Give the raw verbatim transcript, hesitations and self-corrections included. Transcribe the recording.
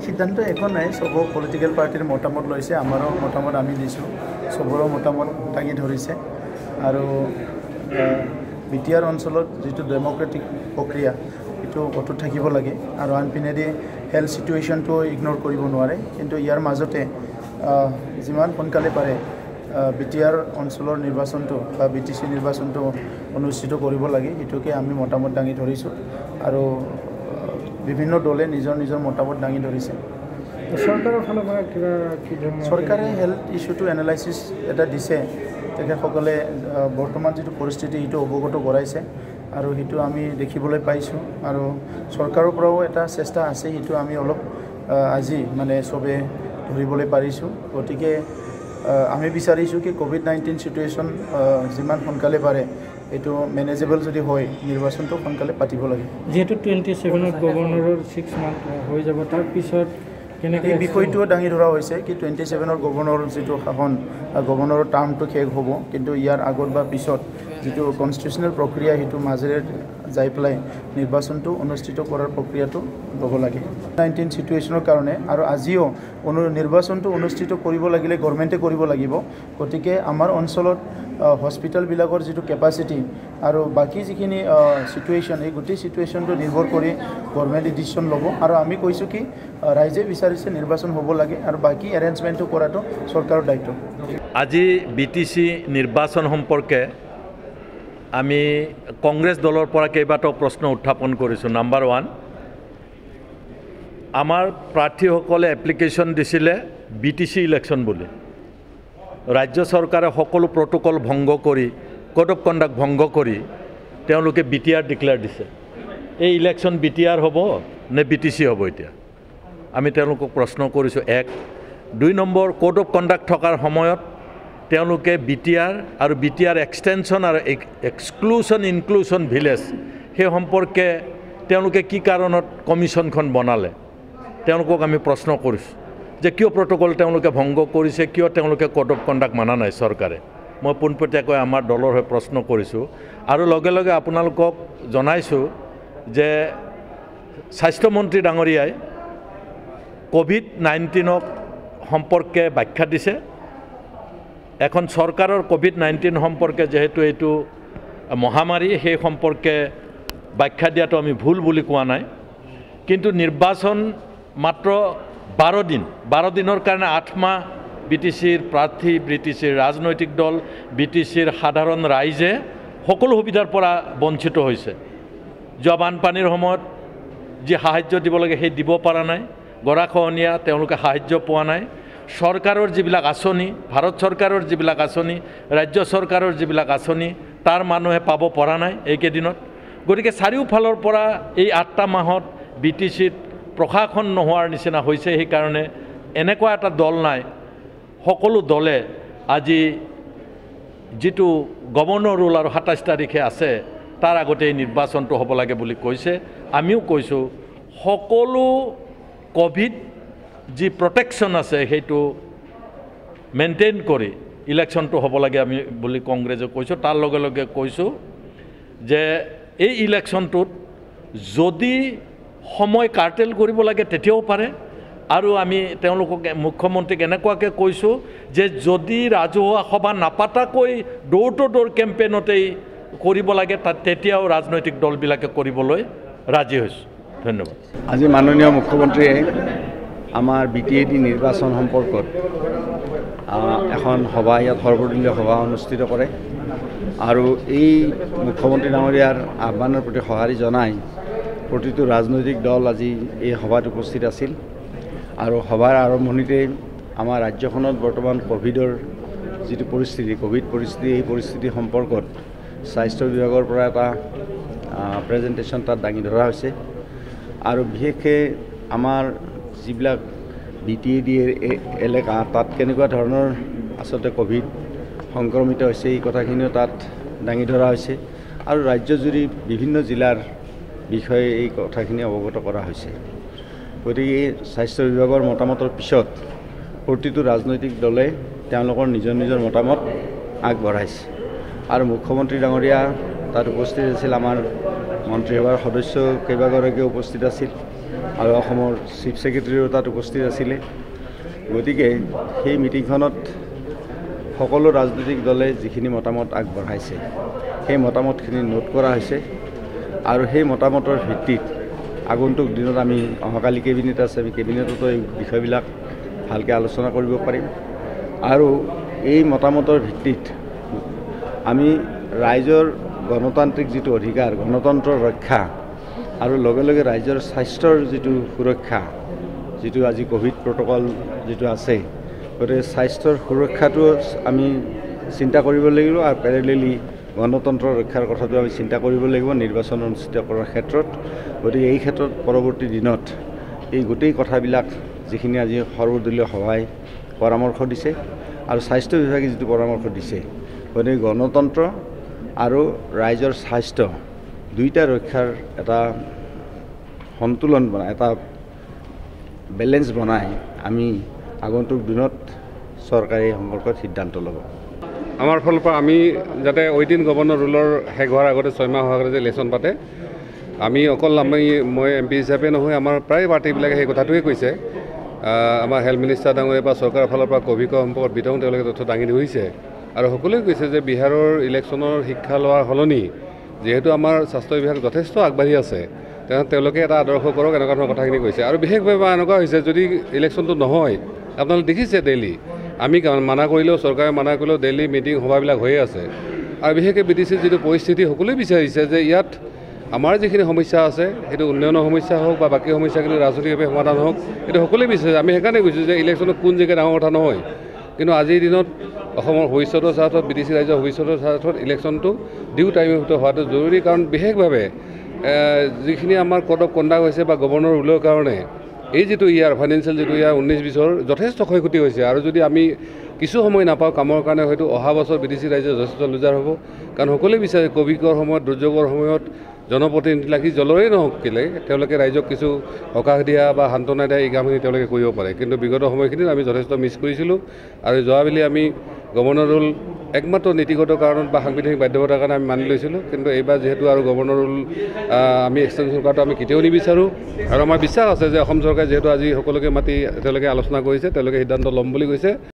সিদ্ধান্ত এখন নাই, সব পলিটিক্যাল পার্টির মতামত লৈছে, আমারও মতামত আমি দিছোঁ, সবৰো মতামত দাঙি ধৰিছে। আৰু বি টি আৰ অঞ্চলত যিটো ডেম'ক্ৰেটিক প্ৰক্ৰিয়া এইটো অটুট থাকিব লাগে। আৰু আনপিনেদি হেল্থ চিটুৱেশ্যনটো ইগন'ৰ কৰিব নোৱাৰে, কিন্তু ইয়াৰ মাজতে যিমান সোনকালে পাৰে বি টি আৰ অঞ্চলৰ নিৰ্বাচনটো বা বি টি চি নিৰ্বাচনটো অনুষ্ঠিত কৰিব লাগে, সেইটোকে আমি মতামত দাঙি ধৰিছোঁ। আৰু বিভিন্ন দলে নিজৰ নিজৰ মতামত দাঙি ধৰিছে। চৰকাৰৰ ফালৰ পৰা কিবা কি চৰকাৰে হেল্থ ইছ্যুটো এনালাইচিছ এটা দিছে, তেখেতসকলে বৰ্তমান যিটো পৰিস্থিতি সেইটো অৱগত কৰাইছে আৰু সেইটো আমি দেখিবলৈ পাইছোঁ। আৰু চৰকাৰৰ পৰাও এটা চেষ্টা আছে, সেইটো আমি অলপ আজি মানে চবে ধৰিবলৈ পাৰিছোঁ। গতিকে আমি বিচাৰিছোঁ কি ক'ভিড নাইণ্টিন চিটুৱেশ্যন যিমান সোনকালে পাৰে এইটো মেনেজেবল যদি হয়, নিৰ্বাচনটো সোনকালে পাতিব লাগে। যিহেতু টুৱেণ্টি ছেভেনত গভৰ্ণৰৰ ছিক্স মান্থ হৈ যাব, তাৰপিছত কেনেকৈ এই বিষয়টোও দাঙি ধৰা হৈছে কি টুৱেণ্টি ছেভেনৰ গভৰ্ণৰৰ যিটো শাসন, গভৰ্ণৰৰ টাৰ্মটো শেষ হ'ব, কিন্তু ইয়াৰ আগত বা পিছত যিটো কনষ্টিটিউচনেল প্ৰক্ৰিয়া সেইটো মাজেৰে যাই পেলাই নিৰ্বাচনটো অনুষ্ঠিত কৰাৰ প্ৰক্ৰিয়াটো ল'ব লাগে। নাইণ্টিন চিটুৱেশ্যনৰ কাৰণে আৰু আজিও অনু নিৰ্বাচনটো অনুষ্ঠিত কৰিব লাগিলে গভৰ্ণমেণ্টে কৰিব লাগিব। গতিকে আমাৰ অঞ্চলত হস্পিটেলবিলাকৰ যিটো কেপাচিটি আৰু বাকী যিখিনি চিটুৱেশ্যন, এই গোটেই চিটুৱেশ্যনটো নিৰ্ভৰ কৰি গভৰ্ণমেণ্টে ডিচিশ্যন ল'ব। আৰু আমি কৈছোঁ কি ৰাইজে বিচাৰিছে নিৰ্বাচন হ'ব লাগে আৰু বাকী এৰেঞ্জমেণ্টটো কৰাটো চৰকাৰৰ দায়িত্ব। আজি বি টি চি নিৰ্বাচন সম্পৰ্কে আমি কংগ্ৰেছ দলৰ পৰা কেইবাটাও প্ৰশ্ন উত্থাপন কৰিছোঁ। নাম্বাৰ ওৱান, আমাৰ প্ৰাৰ্থীসকলে এপ্লিকেশ্যন দিছিলে বি টি চি ইলেকশ্যন বুলি। ৰাজ্য চৰকাৰে সকলো প্ৰট'কল ভংগ কৰি, কোড অফ কণ্ডাক্ট ভংগ কৰি তেওঁলোকে বি টি আৰ ডিক্লেয়াৰ দিছে। এই ইলেকশ্যন বি টি আৰ হ'ব নে বি টি চি হ'ব? এতিয়া আমি তেওঁলোকক প্ৰশ্ন কৰিছোঁ। এক দুই নম্বৰ, কোড অফ কণ্ডাক্ট থকাৰ সময়ত তেওঁলোকে বি টি আৰ আৰু বি টি আৰ এক্সটেনশ্যন আৰু এক্সক্লুশ্যন ইনক্লুশ্যন ভিলেজ সেই সম্পৰ্কে তেওঁলোকে কি কাৰণত কমিশ্যনখন বনালে, তেওঁলোকক আমি প্ৰশ্ন কৰিছোঁ যে কিয় প্ৰট'কল তেওঁলোকে ভংগ কৰিছে, কিয় তেওঁলোকে কোড অফ কণ্ডাক্ট মানা নাই চৰকাৰে। মই পোনপটীয়াকৈ আমাৰ দলৰ হৈ প্ৰশ্ন কৰিছোঁ। আৰু লগে লগে আপোনালোকক জনাইছোঁ যে স্বাস্থ্যমন্ত্ৰী ডাঙৰীয়াই কোভিড নাইণ্টিনক সম্পৰ্কে ব্যাখ্যা দিছে। এখন চৰকাৰৰ কোভিড নাইণ্টিন সম্পৰ্কে যিহেতু এইটো মহামাৰী, সেই সম্পৰ্কে ব্যাখ্যা দিয়াটো আমি ভুল বুলি কোৱা নাই, কিন্তু নিৰ্বাচন মাত্ৰ বাৰ দিন বাৰ দিনৰ কাৰণে আঠ মাহ বি টি চিৰ প্ৰাৰ্থী, বি টি চিৰ ৰাজনৈতিক দল, বি টি চিৰ সাধাৰণ ৰাইজে সকলো সুবিধাৰ পৰা বঞ্চিত হৈছে। যোৱা বানপানীৰ সময়ত যি সাহায্য দিব লাগে সেই দিব পৰা নাই, গৰাখহনীয়া তেওঁলোকে সাহায্য পোৱা নাই। চৰকাৰৰ যিবিলাক আঁচনি, ভাৰত চৰকাৰৰ যিবিলাক আঁচনি, ৰাজ্য চৰকাৰৰ যিবিলাক আঁচনি তাৰ মানুহে পাব পৰা নাই এইকেইদিনত। গতিকে চাৰিওফালৰ পৰা এই আঠটা মাহত বি টি চিত প্ৰশাসন নোহোৱাৰ নিচিনা হৈছে। সেইকাৰণে এনেকুৱা এটা দল নাই, সকলো দলে আজি যিটো গভৰ্ণৰ ৰুল আৰু সাতাইছ তাৰিখে আছে তাৰ আগতে এই নিৰ্বাচনটো হ'ব লাগে বুলি কৈছে। আমিও কৈছোঁ সকলো কোভিড যি প্ৰটেকশ্যন আছে সেইটো মেইনটেইন কৰি ইলেকশ্যনটো হ'ব লাগে আমি বুলি কংগ্ৰেছে কৈছোঁ। তাৰ লগে লগে কৈছোঁ যে এই ইলেকশ্যনটোত যদি সময় কাৰ্টেল কৰিব লাগে তেতিয়াও পাৰে। আৰু আমি তেওঁলোকক মুখ্যমন্ত্ৰীক এনেকুৱাকৈ কৈছোঁ যে যদি ৰাজহুৱা সভা নাপাতাকৈ ড'ৰ টু ড'ৰ কেম্পেইনতেই কৰিব লাগে তাত তেতিয়াও ৰাজনৈতিক দলবিলাকে কৰিবলৈ ৰাজি হৈছোঁ। ধন্যবাদ। আজি মাননীয় মুখ্যমন্ত্ৰীয়ে আমাৰ বি টি এ ডি নিৰ্বাচন সম্পৰ্কত এখন সভা, ইয়াত সৰ্বদলীয় সভা অনুষ্ঠিত কৰে আৰু এই মুখ্যমন্ত্ৰী ডাঙৰীয়াৰ আহ্বানৰ প্ৰতি সঁহাৰি জনাই প্ৰতিটো ৰাজনৈতিক দল আজি এই সভাত উপস্থিত আছিল। আৰু সভাৰ আৰম্ভণিতে আমাৰ ৰাজ্যখনত বৰ্তমান কোভিডৰ যিটো পৰিস্থিতি, কোভিড পৰিস্থিতি, এই পৰিস্থিতি সম্পৰ্কত স্বাস্থ্য বিভাগৰ পৰা এটা প্ৰেজেণ্টেশ্যন তাত দাঙি ধৰা হৈছে। আৰু বিশেষকৈ আমাৰ যিবিলাক বি টি এ ডি এলেকা তাত কেনেকুৱা ধৰণৰ আচলতে কোভিড সংক্ৰমিত হৈছে এই কথাখিনিও তাত দাঙি ধৰা হৈছে। আৰু ৰাজ্যজুৰি বিভিন্ন জিলাৰ বিষয়ে এই কথাখিনি অৱগত কৰা হৈছে। গতিকে স্বাস্থ্য বিভাগৰ মতামতৰ পিছত প্ৰতিটো ৰাজনৈতিক দলে তেওঁলোকৰ নিজৰ নিজৰ মতামত আগবঢ়াইছে। আৰু মুখ্যমন্ত্ৰী ডাঙৰীয়া তাত উপস্থিত আছিল, আমাৰ মন্ত্ৰীসভাৰ সদস্য কেইবাগৰাকীও উপস্থিত আছিল। আৰু অসমৰ চিফ ছেক্ৰেটাৰীও তাত উপস্থিত আছিলে। গতিকে সেই মিটিংখনত সকলো ৰাজনৈতিক দলে যিখিনি মতামত আগবঢ়াইছে সেই মতামতখিনি নোট কৰা হৈছে আৰু সেই মতামতৰ ভিত্তিত আগন্তুক দিনত আমি অহাকালি কেবিনেট আছে, আমি কেবিনেটতো এই বিষয়বিলাক ভালকৈ আলোচনা কৰিব পাৰিম আৰু এই মতামতৰ ভিত্তিত আমি ৰাইজৰ গণতান্ত্ৰিক যিটো অধিকাৰ, গণতন্ত্ৰৰ ৰক্ষা আৰু লগে লগে ৰাইজৰ স্বাস্থ্যৰ যিটো সুৰক্ষা, যিটো আজি কোভিড প্ৰট'কল যিটো আছে, গতিকে স্বাস্থ্যৰ সুৰক্ষাটো আমি চিন্তা কৰিব লাগিব আৰু পেৰেলেলি গণতন্ত্ৰ ৰক্ষাৰ কথাটো আমি চিন্তা কৰিব লাগিব নিৰ্বাচন অনুষ্ঠিত কৰাৰ ক্ষেত্ৰত। গতিকে এই ক্ষেত্ৰত পৰৱৰ্তী দিনত এই গোটেই কথাবিলাক যিখিনি আজি সৰ্বদলীয় সভাই পৰামৰ্শ দিছে আৰু স্বাস্থ্য বিভাগে যিটো পৰামৰ্শ দিছে, গতিকে গণতন্ত্ৰ আৰু ৰাইজৰ স্বাস্থ্য দুইটা ৰক্ষাৰ এটা সন্তুলন বনাই, এটা বেলেঞ্চ বনাই আমি আগন্তুক দিনত চৰকাৰে এই সম্পৰ্কত সিদ্ধান্ত ল'ব। আমাৰ ফালৰ পৰা আমি যাতে ঐদিন গভৰ্ণৰ ৰুলৰ শেষ হোৱাৰ আগতে ছয়মাহ হোৱাৰ আগতে যে ইলেকশ্যন পাতে, আমি অকল আমি মই এম পি হিচাপে নহয়, আমাৰ প্ৰায় পাৰ্টিবিলাকে সেই কথাটোৱে কৈছে। আমাৰ হেল্থ মিনিষ্টাৰ ডাঙৰীয়া বা চৰকাৰৰ ফালৰ পৰা ক'ভিডৰ সম্পৰ্কত বিতং তেওঁলোকে তথ্য দাঙি ধৰিছে আৰু সকলোৱে কৈছে যে বিহাৰৰ ইলেকশ্যনৰ শিক্ষা লোৱাৰ সলনি যিহেতু আমাৰ স্বাস্থ্য বিভাগ যথেষ্ট আগবাঢ়ি আছে, তেনেহ'লে তেওঁলোকে এটা আদৰ্শ কৰক, এনেকুৱা ধৰণৰ কথাখিনি কৈছে। আৰু বিশেষভাৱে এনেকুৱা হৈছে যদি ইলেকশ্যনটো নহয়, আপোনালোকে দেখিছে ডেইলি আমি মানা কৰিলেও, চৰকাৰে মানা কৰিলেও ডেইলি মিটিং সভাবিলাক হৈয়ে আছে। আৰু বিশেষকৈ বি টি চিৰ যিটো পৰিস্থিতি সকলোৱে বিচাৰিছে যে ইয়াত আমাৰ যিখিনি সমস্যা আছে সেইটো উন্নয়নৰ সমস্যা হওক বা বাকী সমস্যাখিনি ৰাজনৈতিকভাৱে সমাধান হওক, সেইটো সকলোৱে বিচাৰিছে। আমি সেইকাৰণে কৈছোঁ যে ইলেকশ্যনত কোন জেগাত ডাঙৰ কথা নহয়, কিন্তু আজিৰ দিনত অসমৰ ভৱিষ্যতৰ স্বাৰ্থত, বি টি চি ৰাজ্যৰ ভৱিষ্যতৰ স্বাৰ্থত ইলেকশ্যনটো ডিউ টাইমে হোৱাটো জৰুৰী। কাৰণ বিশেষভাৱে যিখিনি আমাৰ কোড অফ কণ্ডাক্ট হৈছে বা গভৰ্ণৰ ৰুলৰ কাৰণে এই যিটো ইয়াৰ ফাইনেন্সিয়েল যিটো ইয়াৰ ঊনৈছ বিছৰ যথেষ্ট ক্ষয় ক্ষতি হৈছে আৰু যদি আমি কিছু সময় নাপাওঁ কামৰ কাৰণে হয়তো অহা বছৰ বি টি চি ৰাজ্যৰ যথেষ্ট লুজাৰ হ'ব। কাৰণ সকলোৱে বিচাৰে ক'ভিডৰ সময়ত, দুৰ্যোগৰ সময়ত জনপ্ৰতিনিধিবিলাক সি জলৰে নহওক কেলে তেওঁলোকে ৰাইজক কিছু সকাহ দিয়া বা সান্তনা দিয়া এই কামখিনি তেওঁলোকে কৰিব পাৰে। কিন্তু বিগত সময়খিনিত আমি যথেষ্ট মিছ কৰিছিলোঁ আৰু যোৱাবেলি আমি গভৰ্ণৰ ৰুল একমাত্ৰ নীতিগত কাৰণত বা সাংবিধানিক বাধ্যতাৰ কাৰণে আমি মানি লৈছিলোঁ। কিন্তু এইবাৰ যিহেতু আৰু গভৰ্ণৰ ৰুল আমি এক্সটেনশ্যন কৰাটো আমি কেতিয়াও নিবিচাৰোঁ আৰু আমাৰ বিশ্বাস আছে যে অসম চৰকাৰে যিহেতু আজি সকলোকে মাতি তেওঁলোকে আলোচনা কৰিছে, তেওঁলোকে সিদ্ধান্ত ল'ম বুলি কৈছে।